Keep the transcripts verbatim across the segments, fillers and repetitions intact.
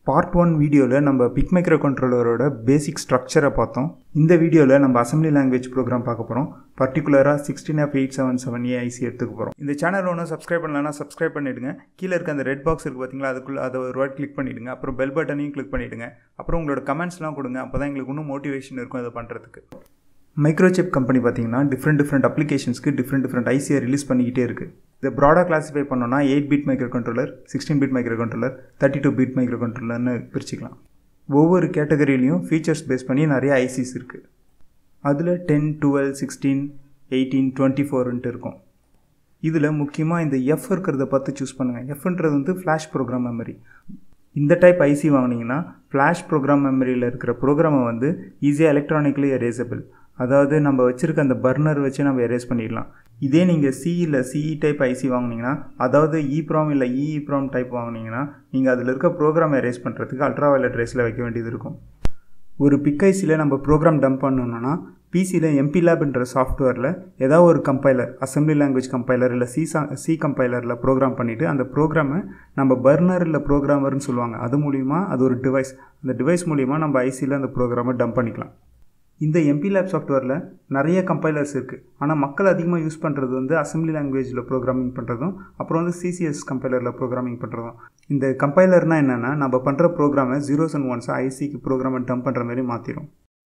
Part one வீடியோவில் நம்ம big micro கண்ட்ரோலரோட பேசிக் ஸ்ட்ரக்சரை பார்த்தோம். இந்த வீடியோவில் நம்ம அசம்பிளி லாங்குவேஜ் ப்ரோக்ராம் பார்க்க போகிறோம். பர்டிகுலராக sixteen F eight seven seven A IC எடுத்துக்க போகிறோம். இந்த சேனல் ஒன்றும் சப்ஸ்கிரைப் பண்ணலன்னா சப்ஸ்கிரைப் பண்ணிவிடுங்க. கீழே இருக்க அந்த ரெட் பாக்ஸ் இருக்குது பார்த்தீங்களா, அதுக்குள்ளே அதை ஒரு வாட்டி கிளிக் பண்ணிவிடுங்க. அப்புறம் பெல் பட்டனையும் கிளிக் பண்ணிவிடுங்க. அப்புறம் உங்களோட கமெண்ட்ஸ்லாம் கொடுங்க. அப்போ தான் எங்களுக்கு இன்னும் மோட்டிவேஷன் இருக்கும் இதை பண்ணுறதுக்கு. மைக்ரோசிப் கம்பெனி பார்த்தீங்கன்னா டிஃப்ரெண்ட் டிஃப்ரெண்ட் அப்ளிகேஷன்ஸ்க்கு டிஃப்ரெண்ட் டிஃப்ரெண்ட் ஐசியை ரிலீஸ் பண்ணிக்கிட்டே இருக்குது. இதை ப்ராடாக கிளாஸிஃபை பண்ணோன்னா eight bit microcontroller, sixteen bit microcontroller, thirty two bit மைக்ரோ கண்ட்ரோலர்னு பிரிச்சுக்கலாம். ஒவ்வொரு கேட்டகரியிலையும் ஃபீச்சர்ஸ் பேஸ் பண்ணி நிறைய ஐசிஸ் இருக்குது. அதில் ten, twelve, sixteen, eighteen, twenty ஃபோர்ன்ட்டு இருக்கும். இதில் முக்கியமாக இந்த எஃப் இருக்கிறத பார்த்து சூஸ் பண்ணுங்கள். எஃப்ன்றது வந்து ஃப்ளாஷ் ப்ரோக்ராம் மெமரி. இந்த டைப் ஐசி வாங்கினீங்கன்னா ஃப்ளாஷ் ப்ரோக்ராம் மெமரியில் இருக்கிற ப்ரோக்ராமை வந்து ஈஸியாக எலக்ட்ரானிக்கலி எரேசபிள். அதாவது நம்ம வச்சுருக்க அந்த பர்னர் வச்சு நம்ம எரேஸ் பண்ணிடலாம். இதே நீங்கள் சி இல்லை சிஇ டைப் ஐசி வாங்கினீங்கன்னா, அதாவது இப்ராம் இல்லை இஇப்ராம் டைப் வாங்கினீங்கன்னா, நீங்கள் அதில் இருக்க ப்ரோக்ராம் எரேஸ் பண்ணுறதுக்கு அல்ட்ரா வயலட் ரேஸில் வைக்க வேண்டியது இருக்கும். ஒரு பிக் ஐசியில் நம்ம ப்ரோக்ராம் டம்ப் பண்ணணுன்னா பிசியில் எம்பி லேப்ன்ற சாஃப்ட்வேரில் ஏதாவது ஒரு கம்பைலர், அசம்பிளி லாங்குவேஜ் கம்பைலர் இல்லை சி சி கம்பைலரில் ப்ரோக்ராம் பண்ணிவிட்டு அந்த ப்ரோக்ராமை நம்ம பர்னர் இல்லை ப்ரோக்ராமர்னு சொல்லுவாங்க, அது மூலிமா அது ஒரு டிவைஸ், அந்த டிவைஸ் மூலிமா நம்ம ஐசியில் அந்த ப்ரோக்ராமை டம்ப் பண்ணிக்கலாம். இந்த எம்பி லேப் சாஃப்ட்வேரில் நிறைய கம்பைலர்ஸ் இருக்குது. ஆனால் மக்கள் அதிகமாக யூஸ் பண்ணுறது வந்து அசம்பிளி லாங்குவேஜில் ப்ரோக்ராமிங் பண்ணுறதும் அப்புறம் வந்து சிசிஎஸ் கம்பைலரில் ப்ரோக்ராமிங் பண்ணுறதும். இந்த கம்பைலர்னால் என்னென்னா, நம்ம பண்ணுற ப்ரோக்ராமை ஜீரோஸ் அண்ட் ஒன்ஸாக ஐசிக்கு ப்ரோக்ராமை டம்ப் பண்ணுற மாதிரி மாற்றிடும்.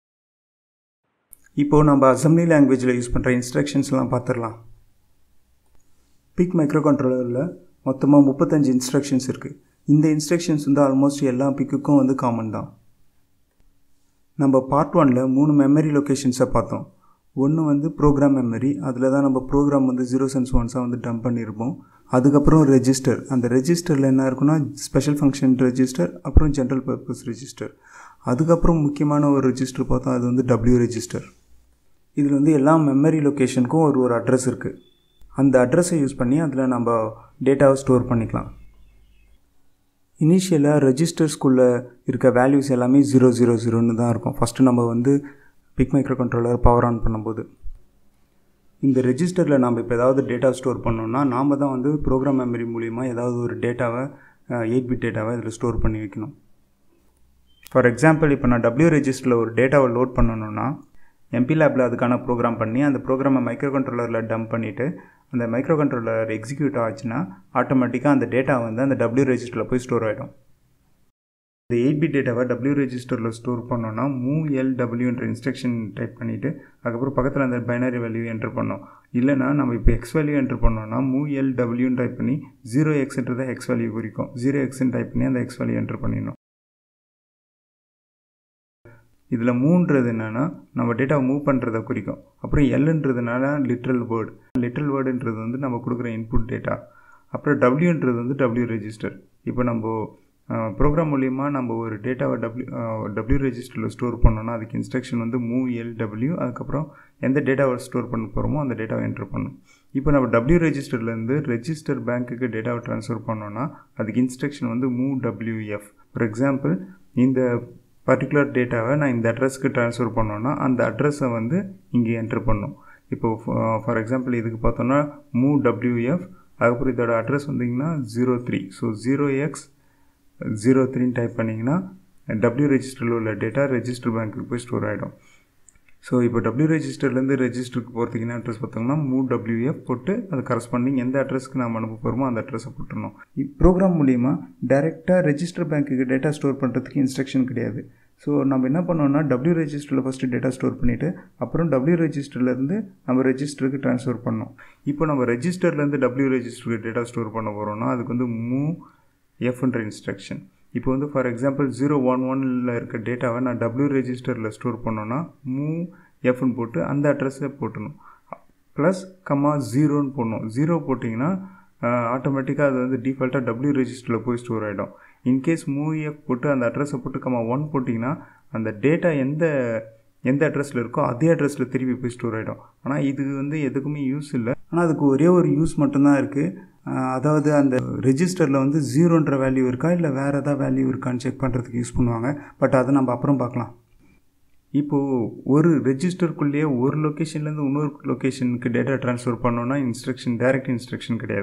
இப்போது நம்ம அசம்பிளி லாங்குவேஜில் யூஸ் பண்ணுற இன்ஸ்ட்ரக்ஷன்ஸ்லாம் பார்த்துடலாம். பிக் மைக்ரோ கண்ட்ரோலரில் மொத்தமாக முப்பத்தஞ்சு இன்ஸ்ட்ரக்ஷன்ஸ் இருக்குது. இந்த இன்ஸ்ட்ரக்ஷன்ஸ் வந்து ஆல்மோஸ்ட் எல்லா பிக்குக்கும் வந்து காமன் தான். நம்ம பார்ட் ஒனில் மூணு மெமரி லொக்கேஷன்ஸை பார்த்தோம். ஒன்று வந்து ப்ரோக்ராம் மெமரி, அதில் தான் நம்ம ப்ரோக்ராம் வந்து ஜீரோஸ் அண்ட் ஒன்ஸாக வந்து டம்ப் பண்ணியிருப்போம். அதுக்கப்புறம் ரெஜிஸ்டர், அந்த ரெஜிஸ்டரில் என்ன இருக்குன்னா ஸ்பெஷல் ஃபங்க்ஷன் ரெஜிஸ்டர், அப்புறம் ஜென்ரல் பர்பஸ் ரெஜிஸ்டர். அதுக்கப்புறம் முக்கியமான ஒரு ரெஜிஸ்டர் பார்த்தோம், அது வந்து டபிள்யூ ரெஜிஸ்டர். இதில் வந்து எல்லா மெமரி லொக்கேஷனுக்கும் ஒரு ஒரு அட்ரஸ் இருக்குது. அந்த அட்ரஸை யூஸ் பண்ணி அதில் நம்ம டேட்டாவை ஸ்டோர் பண்ணிக்கலாம். இனிஷியலாக ரெஜிஸ்டர்ஸ்குள்ளே இருக்க வேல்யூஸ் எல்லாமே ஜீரோ ஜீரோ ஜீரோன்னு தான் இருக்கும். ஃபஸ்ட்டு நம்ம வந்து PIC microcontroller power on பண்ணும்போது இந்த ரெஜிஸ்டரில் நம்ம இப்போ ஏதாவது டேட்டா ஸ்டோர் பண்ணோன்னா நாம் தான் வந்து ப்ரோக்ராம் மெமரி மூலிமா ஏதாவது ஒரு டேட்டாவை எயிட் பிட் டேட்டாவை இதில் ஸ்டோர் பண்ணி வைக்கணும். ஃபார் எக்ஸாம்பிள், இப்போ நான் டபிள்யூ ரெஜிஸ்டரில் ஒரு டேட்டாவை லோட் பண்ணணுன்னா எம்பி லேபில் அதுக்கான ப்ரோக்ராம் பண்ணி அந்த ப்ரோக்ராமை மைக்ரோ கண்ட்ரோலரில் டம்ப் பண்ணிவிட்டு அந்த மைக்ரோ கண்ட்ரோலர் எக்ஸிக்யூட் ஆச்சுன்னா ஆட்டோமேட்டிக்காக அந்த டேட்டா வந்து அந்த டபிள்யூ ரெஜிஸ்டரில் போய் ஸ்டோர் ஆகிடும். இந்த எயிட் பிட் டேட்டாவை டபிள்யூ ரெஜிஸ்டரில் ஸ்டோர் பண்ணோன்னா மூவ் எல் டபிள்யூன்ற இன்ஸ்ட்ரக்ஷன் டைப் பண்ணிவிட்டு அதுக்கப்புறம் பக்கத்தில் அந்த பைனரி வேல்யூ என்ட்ரு பண்ணோம். இல்லைனா நம்ம இப்போ எக்ஸ் வேல்யூ என்ட்ரு பண்ணோன்னா மூவ் எல் டபிள்யூன்னு டைப் பண்ணி ஜீரோ எக்ஸ்ன்றதை எக்ஸ் வேல்யூ குறிக்கும். ஜீரோ எக்ஸ்ன்னு டைப் பண்ணி அந்த எக்ஸ் வேல்யூ என்ட்ரு பண்ணிடணும். இதில் மூன்றது என்னென்னா நம்ம டேட்டாவை மூவ் பண்ணுறதை குறிக்கும். அப்புறம் எல்ன்றதுனால லிட்ரல் வேர்டு, லிட்ரல் வேர்டுன்றது வந்து நம்ம கொடுக்குற இன்புட் டேட்டா. அப்புறம் டபிள்யூன்றது வந்து டபிள்யூ ரெஜிஸ்டர். இப்போ நம்ம ப்ரோக்ராம் மூலிமா நம்ம ஒரு டேட்டாவை டபிள்யூ டபிள்யூ ரெஜிஸ்டரில் ஸ்டோர் பண்ணோன்னா அதுக்கு இன்ஸ்ட்ரக்ஷன் வந்து மூவ் எல் டபிள்யூ. அதுக்கப்புறம் எந்த டேட்டாவை ஸ்டோர் பண்ண போகிறோமோ அந்த டேட்டாவை என்ட்ரு பண்ணணும். இப்போ நம்ம டபிள்யூ ரெஜிஸ்டர்லேருந்து ரெஜிஸ்டர் பேங்க்குக்கு டேட்டாவை ட்ரான்ஸ்ஃபர் பண்ணோன்னா அதுக்கு இன்ஸ்ட்ரக்ஷன் வந்து மூவ் டபிள்யூஎஃப். ஃபார் எக்ஸாம்பிள், இந்த பர்டிகுலர் டேட்டாவை நான் இந்த அட்ரஸ்க்கு ட்ரான்ஸ்ஃபர் பண்ணோன்னா அந்த அட்ரஸை வந்து இங்கே என்ட்ரு பண்ணணும். இப்போது ஃபார் எக்ஸாம்பிள் இதுக்கு பார்த்தோன்னா மூவ் டபிள்யூஎஃப், அதுக்கப்புறம் இதோட அட்ரஸ் வந்தீங்கன்னா zero three. So zero X zero த்ரீன்னு டைப் பண்ணிங்கன்னா டபிள்யூ ரெஜிஸ்டரில் உள்ள டேட்டா ரெஜிஸ்டர் பேங்க்குக்கு போய் ஸ்டோர் ஆகிடும். ஸோ இப்போ டபிள்யூ ரெஜிஸ்டர்லேருந்து ரெஜிஸ்டருக்கு போகிறதுக்கு என்ன அட்ரஸ் பார்த்தோம்னா மூவ் டபிள்யூஎஃப் போட்டு அது கரஸ்பாண்டிங் எந்த அட்ரஸ்க்கு நம்ம அனுப்ப போகிறோமோ அந்த அட்ரஸை போட்டுருணும். ப்ரோக்ராம் மூலிமா டைரெக்டாக ரெஜிஸ்டர் பேங்க்குக்கு டேட்டா ஸ்டோர் பண்ணுறதுக்கு இன்ஸ்ட்ரக்ஷன் கிடையாது. ஸோ நம்ம என்ன பண்ணோம்னா டபிள்யூ ரெஜிஸ்டரில் ஃபஸ்ட்டு டேட்டா ஸ்டோர் பண்ணிவிட்டு அப்புறம் டபிள்யூ ரெஜிஸ்டர்லேருந்து நம்ம ரெஜிஸ்டருக்கு ட்ரான்ஸ்ஃபர் பண்ணோம். இப்போ நம்ம ரெஜிஸ்டர்லேருந்து டபிள்யூ ரெஜிஸ்டருக்கு டேட்டா ஸ்டோர் பண்ண போகிறோம்னா அதுக்கு வந்து மூவ் எஃப்ன்ற இன்ஸ்ட்ரக்ஷன். இப்போ வந்து ஃபார் எக்ஸாம்பிள் ஜீரோ ஒன் ஒன்னில் இருக்க டேட்டாவை நான் டபிள்யூ ரெஜிஸ்டரில் ஸ்டோர் பண்ணோன்னா மூவ் எஃப்னு போட்டு அந்த அட்ரஸை போட்டணும். ப்ளஸ் கம்மா ஜீரோன்னு போடணும். ஜீரோ போட்டிங்கன்னா ஆட்டோமேட்டிக்காக அது வந்து டிஃபால்ட்டாக டபிள்யூ ரெஜிஸ்டரில் போய் ஸ்டோர் ஆகிடும். இன்கேஸ் மூவ் எஃப் போட்டு அந்த அட்ரஸை போட்டு கம்மா ஒன் போட்டிங்கன்னா அந்த டேட்டா எந்த எந்த அட்ரஸில் இருக்கோ அதே அட்ரஸில் திருப்பி போய் ஸ்டோர் ஆகிடும். ஆனால் இது வந்து எதுக்குமே யூஸ் இல்லை. ஆனால் அதுக்கு ஒரே ஒரு யூஸ் மட்டும்தான் இருக்குது. அதாவது அந்த ரெஜிஸ்டரில் வந்து ஜீரோன்ற வேல்யூ இருக்கா இல்லை வேறு எதாவது வேல்யூ இருக்கான்னு செக் பண்ணுறதுக்கு யூஸ் பண்ணுவாங்க. பட் அதை நம்ம அப்புறம் பார்க்கலாம். இப்போது ஒரு ரெஜிஸ்டருக்குள்ளேயே ஒரு லொக்கேஷன்லேருந்து இன்னொரு லொக்கேஷனுக்கு டேட்டா ட்ரான்ஸ்ஃபர் பண்ணோன்னா இன்ஸ்ட்ரக்ஷன் டைரக்ட் இன்ஸ்ட்ரக்ஷன் கிடையாது.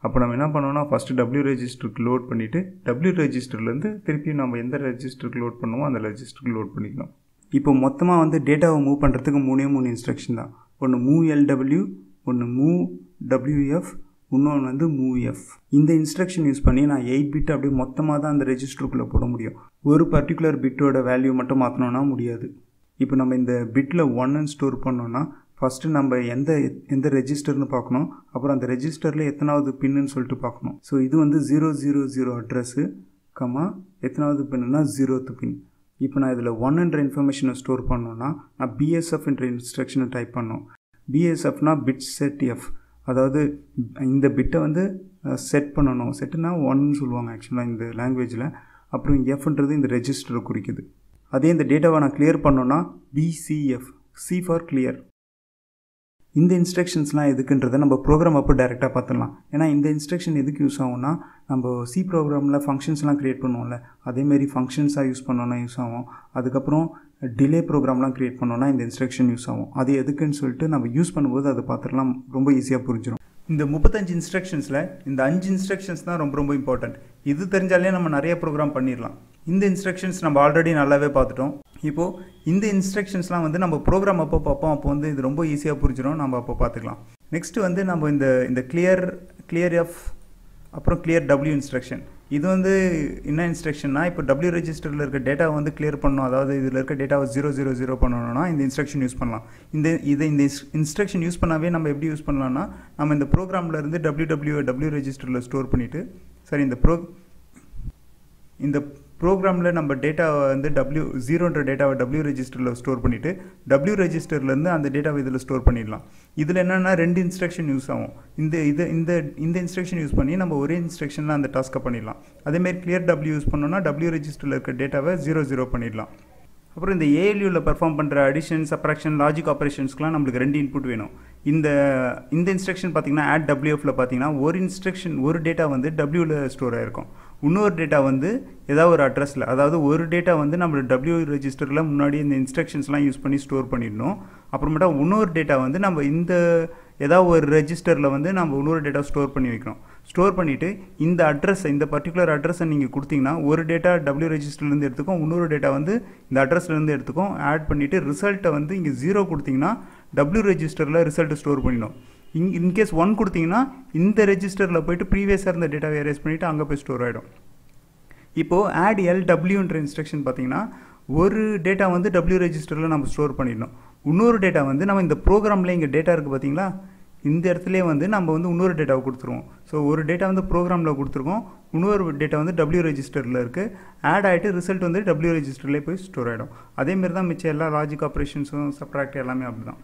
அப்போ நம்ம என்ன பண்ணோம்னா ஃபஸ்ட்டு டபிள்யூ ரெஜிஸ்டருக்கு லோட் பண்ணிவிட்டு டபிள்யூ ரெஜிஸ்டர்லேருந்து திருப்பி நம்ம எந்த ரெஜிஸ்டருக்கு லோட் பண்ணுவோம் அந்த ரெஜிஸ்டருக்கு லோட் பண்ணிக்கணும். இப்போ மொத்தமாக வந்து டேட்டாவை மூவ் பண்ணுறதுக்கு மூணே மூணு இன்ஸ்ட்ரக்ஷன் தான். ஒன்று மூவ் எல்டபிள்யூ, ஒன்று மூவ் டபிள்யூஎஃப், இன்னொன்று வந்து மூவ் எஃப். இந்த இன்ஸ்ட்ரக்ஷன் யூஸ் பண்ணி நான் எயிட் பிட் அப்படியே மொத்தமாக தான் அந்த ரெஜிஸ்டருக்குள்ளே போட முடியும். ஒரு பர்டிகுலர் பிட்டோட வேல்யூ மட்டும் மாற்றினோன்னா முடியாது. இப்போ நம்ம இந்த பிட்டில் ஒன்னுன்னு ஸ்டோர் பண்ணோன்னா ஃபஸ்ட்டு நம்ம எந்த எந்த ரெஜிஸ்டர்னு பார்க்கணும், அப்புறம் அந்த ரெஜிஸ்டரில் எத்தனாவது பின்னுன்னு சொல்லிட்டு பார்க்கணும். ஸோ இது வந்து zero zero zero address comma எத்தனாவது பின்னுனா ஜீரோத்து பின். இப்போ நான் இதில் ஒன்னுன்ற இன்ஃபர்மேஷனை ஸ்டோர் பண்ணோன்னா நான் பிஎஸ்எஃப்ன்ற இன்ஸ்ட்ரக்ஷனை டைப் பண்ணோம். பிஎஸ்எஃப்னா பிட் செட் எஃப், அதாவது இந்த பிட்டை வந்து செட் பண்ணணும். செட்டுனா ஒன்னு சொல்லுவாங்க ஆக்சுவலாக இந்த லாங்குவேஜில். அப்புறம் எஃப்ன்றது இந்த ரெஜிஸ்டரை குறிக்குது. அதே இந்த டேட்டாவை நான் கிளியர் பண்ணோன்னா பிசிஎஃப், சி ஃபார் கிளியர். இந்த இன்ஸ்ட்ரக்ஷன்ஸ்லாம் எதுக்குன்றதை நம்ம ப்ரோக்ராம் அப்போ டைரெக்டாக பார்த்துடலாம். ஏன்னா இந்த இன்ஸ்ட்ரக்ஷன் எதுக்கு யூஸ் ஆகும்னா நம்ம சி ப்ரோக்ராமில் ஃபங்க்ஷன்ஸ்லாம் க்ரியேட் பண்ணுவோம்ல, அதேமாரி ஃபங்க்ஷன்ஸாக யூஸ் பண்ணோன்னா யூஸ் ஆகும். அதுக்கப்புறம் டிலே ப்ரோக்ராம்லாம் க்ரியேட் பண்ணோன்னா இந்த இன்ஸ்ட்ரக்ஷன் யூஸ் ஆகும். அது எதுக்குன்னு சொல்லிட்டு நம்ம யூஸ் பண்ணும்போது அதை பார்த்துடலாம், ரொம்ப ஈஸியாக புரிஞ்சிடும். இந்த முப்பத்தஞ்சு இன்ஸ்ட்ரக்ஷன்ஸில் இந்த அஞ்சு இன்ஸ்ட்ரக்ஷன்ஸ் தான் ரொம்ப ரொம்ப இம்பார்ட்டன்ட். இது தெரிஞ்சாலே நம்ம நிறைய ப்ரோக்ராம் பண்ணிடலாம். இந்த இன்ஸ்ட்ரக்ஷன்ஸ் நம்ம ஆல்ரெடி நல்லாவே பார்த்துட்டோம். இப்போது இந்த இன்ஸ்ட்ரக்ஷன்ஸ்லாம் வந்து நம்ம ப்ரோக்ராம் அப்போ பார்ப்போம். அப்போ வந்து இது ரொம்ப ஈஸியாக புரிஞ்சிடும், நம்ம அப்போ பார்த்துக்கலாம். நெக்ஸ்ட்டு வந்து நம்ம இந்த இந்த கிளியர் கிளியர் எஃப் அப்புறம் கிளியர் டபிள்யூ இன்ஸ்ட்ரக்ஷன். இது வந்து என்ன இன்ஸ்ட்ரக்ஷன்னா, இப்போ டபிள்யூ ரெஜிஸ்டரில் இருக்க டேட்டாவை வந்து கிளியர் பண்ணணும், அதாவது இதில் இருக்க டேட்டாவை ஜீரோ ஜீரோ ஜீரோ பண்ணணும்னா இந்த இன்ஸ்ட்ரக்ஷன் யூஸ் பண்ணலாம். இந்த இதை இந்த இன்ஸ்ட்ரக்ஷன் யூஸ் பண்ணாவே நம்ம எப்படி யூஸ் பண்ணலாம்னா, நம்ம இந்த ப்ரோக்ராமில் இருந்து டபிள்யூ டபிள்யூ டபிள்யூ ரெஜிஸ்டரில் ஸ்டோர் பண்ணிவிட்டு சரி இந்த ப்ரோ இந்த ப்ரோக்ராமில் நம்ம டேட்டாவை வந்து டபிள்யூ ஜீரோன்ற டேட்டாவை டபிள்யூ ரெஜிஸ்டரில் ஸ்டோர் பண்ணிவிட்டு டபிள்யூ ரெஜிஸ்டர்லேருந்து அந்த டேட்டாவை இதில் ஸ்டோர் பண்ணிடலாம். இதில் என்னென்னா ரெண்டு இன்ஸ்ட்ரக்ஷன் யூஸ் ஆகும். இந்த இது இந்த இந்த இன்ஸ்ட்ரக்ஷன் யூஸ் பண்ணி நம்ம ஒரே இன்ஸ்ட்ரக்ஷனில் அந்த டாஸ்க்கை பண்ணிடலாம். அதேமாரி கிளியர் டபிள்யூ யூஸ் பண்ணோன்னா டபிள்யூ ரெஜிஸ்டரில் இருக்க டேட்டாவை ஜீரோ ஜீரோ பண்ணிடலாம். அப்புறம் இந்த ஏஎல்யூவில் பெர்ஃபார்ம் பண்ணுற அடிஷன், சப்ராக்ஷன், லாஜிக் ஆப்ரேஷன்ஸ்க்குலாம் நம்மளுக்கு ரெண்டு இன்புட் வேணும். இந்த இந்த இன்ஸ்ட்ரக்ஷன் பார்த்திங்கன்னா ஆட் டபிள்யூஎஃப்ல பார்த்தீங்கன்னா ஒரு இன்ஸ்ட்ரக்ஷன் ஒரு டேட்டா வந்து டபிள்யூவில் ஸ்டோர் ஆகிருக்கும். இன்னொரு டேட்டா வந்து ஏதாவது ஒரு அட்ரஸில், அதாவது ஒரு டேட்டா வந்து நம்ம டபிள்யூ ரெஜிஸ்டரில் முன்னாடி இந்த இன்ஸ்ட்ரக்ஷன்ஸ்லாம் யூஸ் பண்ணி ஸ்டோர் பண்ணிடணும். அப்புறமேட்டா இன்னொரு டேட்டா வந்து நம்ம இந்த ஏதாவது ஒரு ரெஜிஸ்டரில் வந்து நம்ம இன்னொரு டேட்டா ஸ்டோர் பண்ணி வைக்கணும். ஸ்டோர் பண்ணிவிட்டு இந்த அட்ரஸை இந்த பர்டிகுலர் அட்ரஸை நீங்கள் கொடுத்தீங்கன்னா ஒரு டேட்டா டபிள்யூ ரெஜிஸ்டர்லேருந்து எடுத்துக்கும், இன்னொரு டேட்டா வந்து இந்த அட்ரஸ்லேருந்து எடுத்துக்கும். ஆட் பண்ணிவிட்டு ரிசல்ட்டை வந்து இங்கே ஜீரோ கொடுத்தீங்கன்னா டபிள்யூ ரெஜிஸ்டரில் ரிசல்ட்டை ஸ்டோர் பண்ணிடும். இன் இன்கேஸ் ஒன் கொடுத்தீங்கன்னா இந்த ரெஜிஸ்டரில் போய்ட்டு ப்ரீவியஸாக இருந்த டேட்டாவை எரேஸ் பண்ணிவிட்டு அங்கே போய் ஸ்டோர் ஆகிடும். இப்போது ஆட் எல் டபிள்யூன்ற இன்ஸ்ட்ரக்ஷன் பார்த்தீங்கன்னா ஒரு டேட்டா வந்து டபிள்யூ ரெஜிஸ்டரில் நம்ம ஸ்டோர் பண்ணிடணும். இன்னொரு டேட்டா வந்து நம்ம இந்த ப்ரோக்ராமில் இங்கே டேட்டா இருக்குது பார்த்தீங்களா, இந்த இடத்துலேயே வந்து நம்ம வந்து இன்னொரு டேட்டாவை கொடுத்துருவோம். ஸோ ஒரு டேட்டா வந்து ப்ரோக்ராமில் கொடுத்துருக்கோம், இன்னொரு டேட்டா வந்து டபிள்யூ ரெஜிஸ்டரில் இருக்குது. ஆட் ஆகிட்டு ரிசல்ட் வந்து டபிள்யூ ரெஜிஸ்டர்லேயே போய் ஸ்டோர் ஆகிடும். அதேமாரி தான் மிச்சம் எல்லா லாஜிக் ஆப்ரேஷன்ஸும் சப்ராக்ட் எல்லாமே அப்படி தான்.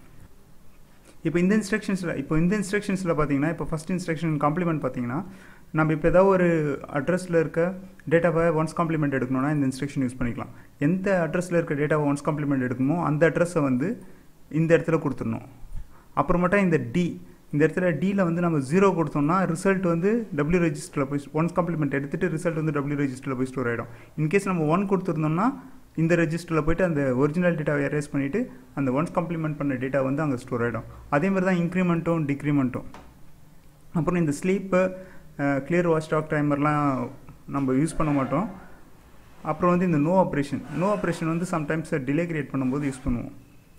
இப்போ இந்த இன்ஸ்ட்ரக்ஷன்ஸில் இப்போ இந்த இன்ஸ்ட்ரக்ஷன்ஸில் பார்த்தீங்கன்னா இப்போ ஃபஸ்ட் இன்ஸ்ட்ரக்ஷன் காம்ப்ளிமெண்ட் பார்த்தீங்கன்னா நம்ம இப்போ ஏதாவது ஒரு அட்ரஸில் இருக்க டேட்டாவை ஒன்ஸ் காம்ப்ளிமெண்ட் எடுக்கணும்னா இந்த இன்ஸ்ட்ரக்ஷன் யூஸ் பண்ணிக்கலாம். எந்த அட்ரஸில் இருக்க டேட்டாவை ஒன்ஸ் காம்ப்ளிமெண்ட் எடுக்கணுமோ அந்த அட்ரஸை வந்து இந்த இடத்துல கொடுத்துடணும். அப்புறமேட்டா இந்த டி இந்த இடத்துல டியில் வந்து நம்ம ஜீரோ கொடுத்தோம்னா ரிசல்ட் வந்து டபிள்யூ ரெஜிஸ்டரில் போய் ஒன்ஸ் காம்ப்ளிமெண்ட் எடுத்துகிட்டு ரிசல்ட் வந்து டபிள்யூ ரெஜிஸ்டரில் போய் ஸ்டோர் ஆகிடும். இன்கேஸ் நம்ம ஒன் கொடுத்துருந்தோம்னா இந்த ரெஜிஸ்டரில் போய்ட்டு அந்த ஒரிஜினல் டேட்டாவை எரேஸ் பண்ணிவிட்டு அந்த ஒன்ஸ் காம்ப்ளிமெண்ட் பண்ண டேட்டா வந்து அங்கே ஸ்டோர் ஆகிடும். அதேமாதிரி தான் இன்க்ரிமெண்ட்டும் டிக்ரிமெண்ட்டும். அப்புறம் இந்த ஸ்லீப்பு, கிளியர் வாட்ச் டாக் டைமர்லாம் நம்ம யூஸ் பண்ண மாட்டோம். அப்புறம் வந்து இந்த நோ ஆப்ரேஷன் நோ ஆப்ரேஷன் வந்து சம்டைம்ஸ் டிலே கிரியேட் பண்ணும்போது யூஸ் பண்ணுவோம்.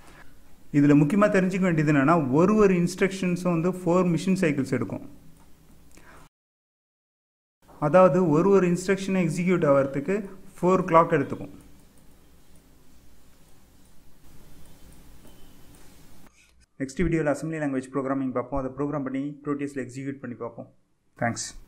இதில் முக்கியமாக தெரிஞ்சுக்க வேண்டியது என்னென்னா ஒரு ஒரு இன்ஸ்ட்ரக்ஷன்ஸும் வந்து ஃபோர் மிஷின் சைக்கிள்ஸ் எடுக்கும். அதாவது ஒரு ஒரு இன்ஸ்ட்ரக்ஷனை எக்ஸிக்யூட் ஆகிறதுக்கு ஃபோர் கிளாக் எடுத்துக்கும். நெக்ஸ்ட் வீடியோவில் அசம்பிளி லாங்குவேஜ் ப்ரோக்ராமிங் பார்ப்போம். அதை ப்ரோக்ராம் பண்ணி ப்ரோட்டியஸில் எக்ஸிக்யூட் பண்ணி பார்ப்போம். தேங்க்ஸ்.